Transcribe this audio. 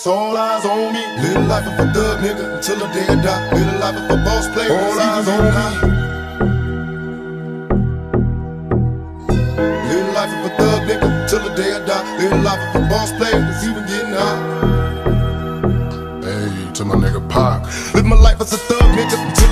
all eyes on me. Live the life of a thug nigga until the day I die. Live the life of a boss player, all eyes on me. Live the life of a thug nigga till the day I die. Live the life of a boss player that's even getting high. Hey, to my nigga Pac. Live my life as a thug nigga until